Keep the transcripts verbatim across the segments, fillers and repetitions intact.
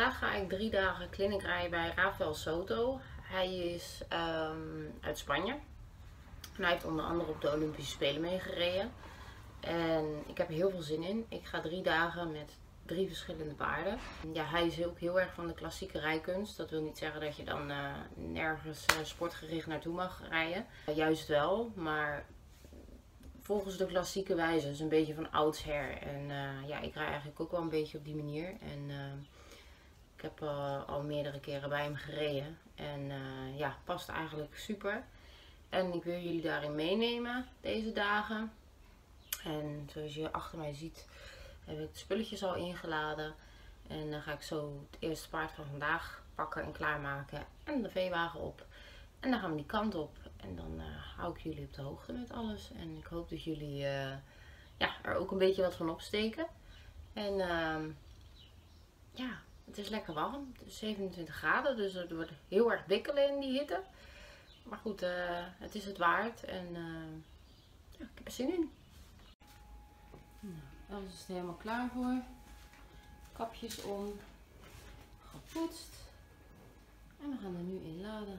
vandaag ga ik drie dagen clinic rijden bij Rafael Soto. Hij is um, uit Spanje. En hij heeft onder andere op de Olympische Spelen meegereden. En ik heb er heel veel zin in. Ik ga drie dagen met drie verschillende paarden. Ja, hij is ook heel erg van de klassieke rijkunst. Dat wil niet zeggen dat je dan uh, nergens uh, sportgericht naartoe mag rijden. Uh, juist wel, maar volgens de klassieke wijze. Dus een beetje van oudsher. En uh, ja, ik rij eigenlijk ook wel een beetje op die manier. En uh, ik heb uh, al meerdere keren bij hem gereden. En uh, ja, past eigenlijk super. En ik wil jullie daarin meenemen deze dagen. En zoals je achter mij ziet, heb ik de spulletjes al ingeladen. En dan ga ik zo het eerste paard van vandaag pakken en klaarmaken. En de veewagen op. En dan gaan we die kant op. En dan uh, hou ik jullie op de hoogte met alles. En ik hoop dat jullie uh, ja, er ook een beetje wat van opsteken. En uh, ja, het is lekker warm. Het is zevenentwintig graden, dus het wordt heel erg wikkelen in die hitte. Maar goed, uh, het is het waard. En uh, ja, ik heb er zin in. Nou, alles is er helemaal klaar voor. Kapjes om. Gepoetst. En we gaan er nu in laden.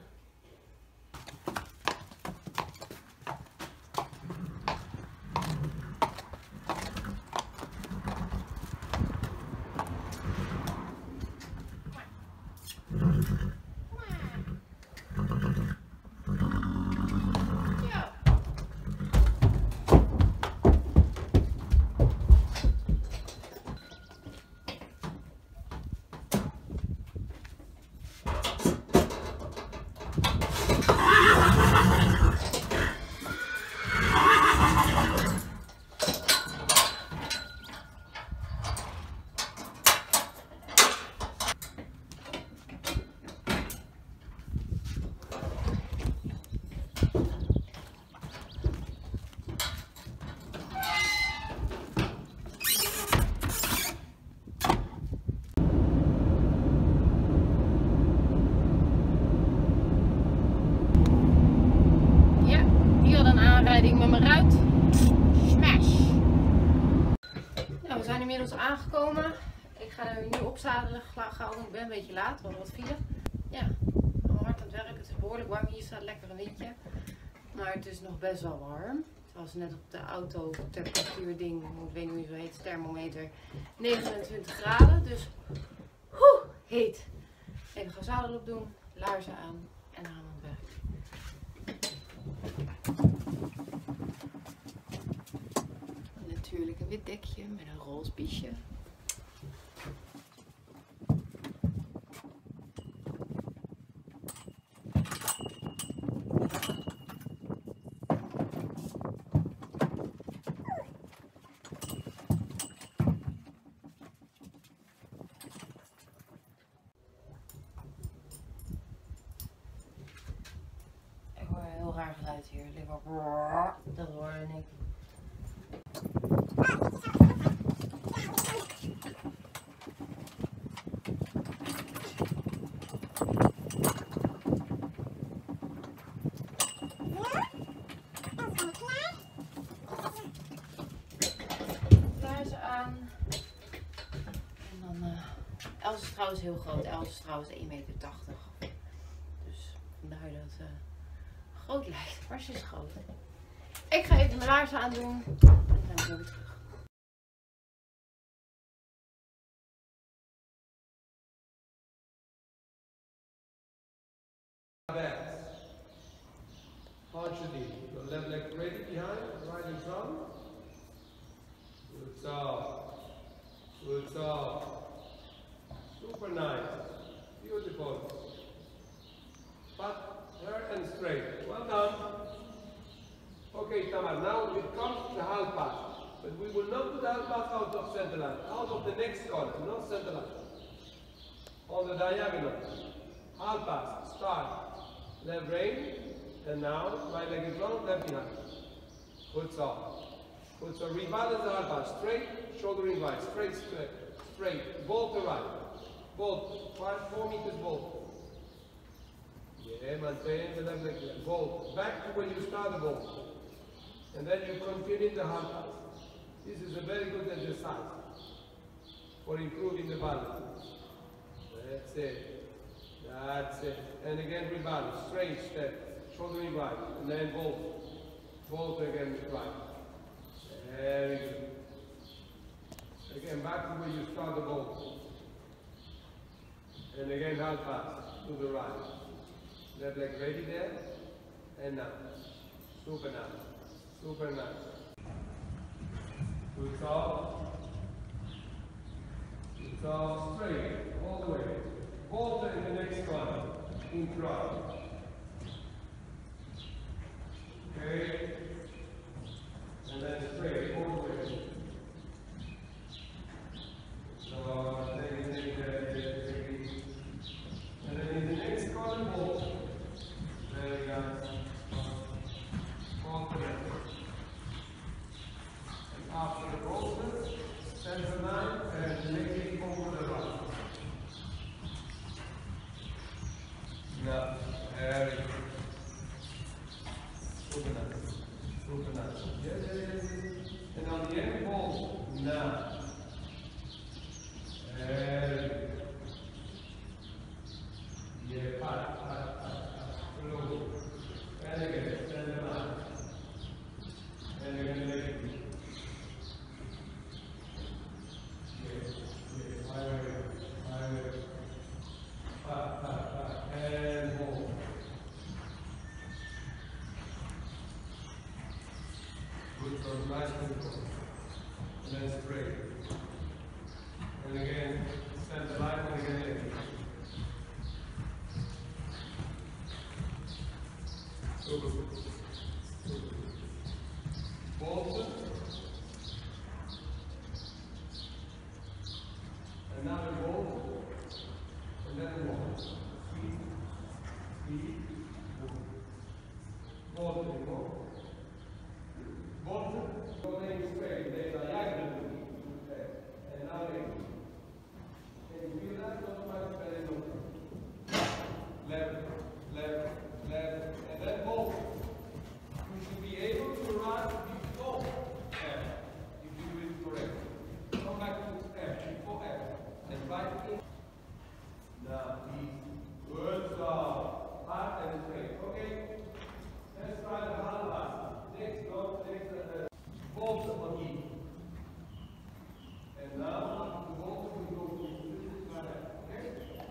Met mijn ruit. Smash! Nou, we zijn inmiddels aangekomen. Ik ga er nu opzadelen. Ik ben een beetje laat, want wat file. Ja, allemaal hard aan het werk. Het is behoorlijk warm. Hier staat lekker een windje. Maar het is nog best wel warm. Het was net op de auto temperatuur ding, ik weet niet hoe het zo heet, thermometer, negenentwintig graden. Dus woe, heet. Even gaan zadel op doen, laarzen aan en dan gaan we aan het werk. Natuurlijk een wit dekje met een roze biesje. Ik hoor een heel raar geluid hier. Dat hoorde ik. Els is trouwens heel groot. Els is trouwens één meter tachtig. Dus vandaar dat het uh, groot lijkt. Maar ze is groot. Ik ga even mijn laarzen aandoen. En dan ben ik weer terug. Partially. Your left leg ready behind, right in front. Good job. Good job. Super nice. Beautiful. But her and straight. Well done. Okay, Tamar, now it comes to the half pass. But we will not do the half pass out of center line. Out of the next corner, not center line. On the diagonal. Half pass. Start. Left rein. And now, right leg in front, left behind. Good job. Good job. Rebalance the half pass. Straight, shoulder in right. Straight, straight. Straight. Bolt to right. Bolt. Five, four meters bolt. Yeah, maintain the left leg. Bolt. Back to when you start the bolt. And then you continue the half pass. This is a very good exercise for improving the balance. That's it. That's it. And again, rebalance. Straight step. Shouldering right. And then bolt. Bolt again right. Very good. Again, back to where you start the bolt. And again, half pass to the right. Left leg ready there. And now. Super nice. Super nice. Good soft. Good soft. Straight. All the way. Bolt in the next one. In front. Okay. And then straight. All the way. So, take, take, take, take, take. And then in the next column, bolt. Very nice. Confident. And after the bolster, stand the line and make it over the right. Now, very good. Super nice. Super nice. Yes, yes, yes. And on the end, bolt. Now. Very good. Yeah, pat, pat, pat, pat. Slow. And again, stand the line. And again, make it. Yes, yes. Highway, highway. Pat, pat, pat. And hold. Good, so nice control. And then straight. And again, stand the line and again, make it. Super good. Super good. Bolt. Another bolt. And then a wall. Speed. Speed. Bolt anymore. Bolt. Going straight. They diagonally. And now they. Can you feel that? Don't try to very low. Left. Left. Left. And then bolt. You should be able to run before F, if you do it correctly. Come back to F, before F, and right in. Now, easy. Good stop. Hard and straight. Okay? Let's try the hard pass. Next, go, next, uh, bolt on E. And now, the bolt will go to this side. Okay?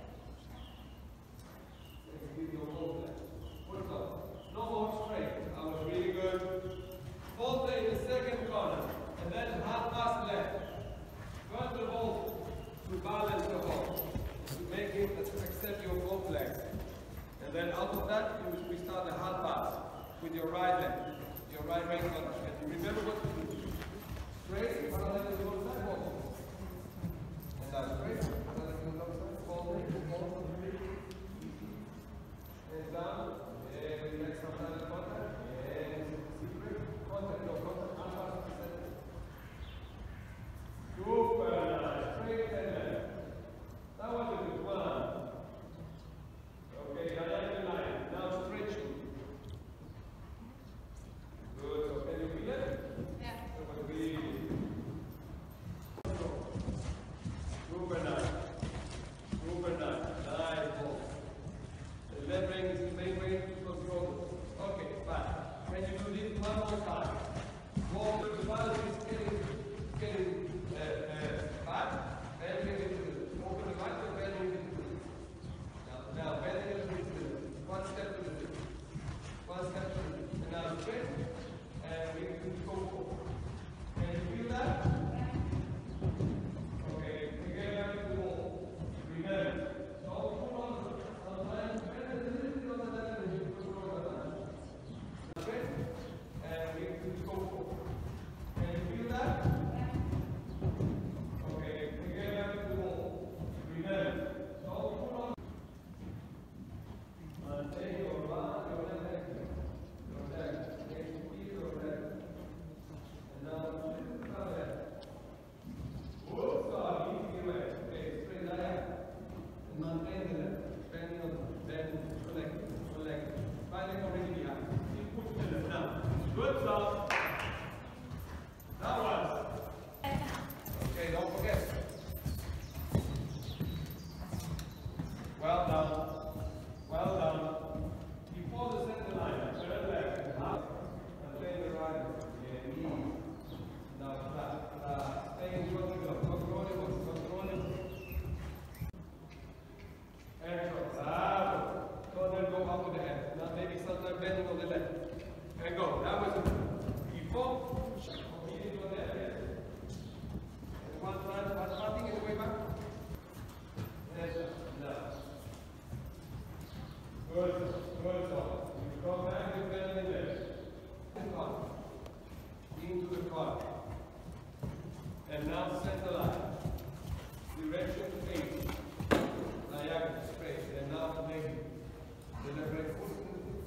Let's give you a bolt there. Good stop. No more straight. That was really good. Bolt in the second corner. And then half pass left. Turn the bolt to balance the ball. To make it accept your both legs. And then out of that, you we start the half pass with your right leg. Your right leg corner. And you remember what to do. Straight, parallel to the other side, bolt. And now straight, parallel to the other side, bolt, bolt, and down. And next one, another contact, and secret, contact, no contact, unpass, center. Super nice, straight and left. That was a good one. Okay, diagonal line, now stretching. Good, so can you feel it? Yeah. That was really super nice. Super nice, nice ball. The left leg is the main way. Okay, fine. Can you do this one more time? Walk with the balance is getting, getting uh, uh, back, and getting open the right and bending it to the now, now bending it to the one step to the left. One step to the left. And now straight, and we can go forward. Can you feel that? Okay, again back to the wall. Remember, don't pull on the line, bend a little bit on the left and you pull on the line. And we can go forward. Can you feel that? Okay, again back to the wall. Remember, don't pull on. Maintain your right, your left leg. Your leg. Can you feel your leg? And now flip the left. Whoops, stop, easy way. Okay, straight diagonal. And maintain the left. Bending on the bend, collect, collect. Right leg already behind. Keep pushing the left now. Good stop. That was. Okay, don't forget. And go. That was before. He didn't go there. And one time, one starting in the way back. Yes, no. Good, good job. You go back and bend in there. Into the car. And now center line. Direction eight. Diagonal straight. And now maybe. Deliberate foot.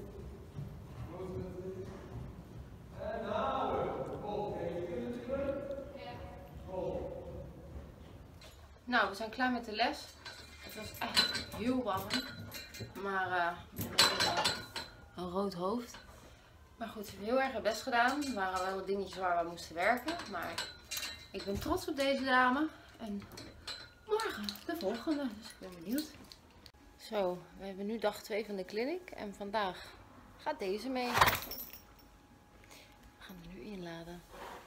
And now we're hold. Can you feel it different? Ja. Hold. Nou, we zijn klaar met de les. Het was echt heel warm. Maar uh, ik heb een rood hoofd. Maar goed, we hebben heel erg het best gedaan. Er waren wel wat dingetjes waar we moesten werken. Maar ik ben trots op deze dame. En morgen de volgende. Dus ik ben benieuwd. Zo, we hebben nu dag twee van de clinic. En vandaag gaat deze mee. We gaan hem nu inladen.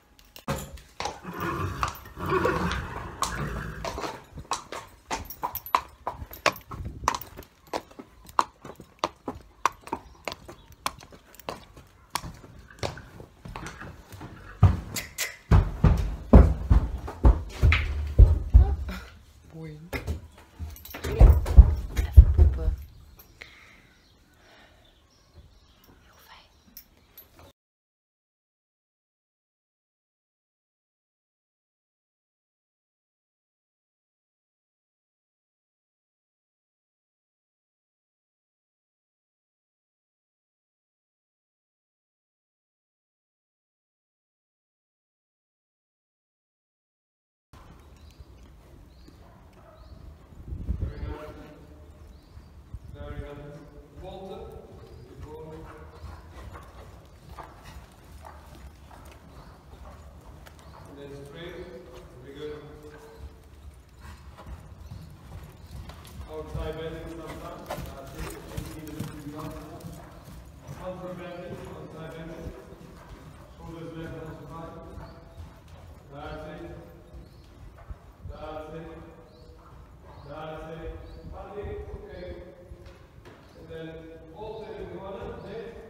Even poepen. Heel fijn. Outside bending sometimes. That's it. You need to lift your arms up. Counter bending, outside bending. Shoulders left on the side. That's it. That's it. That's it. Body, okay. And then also in the corner, next.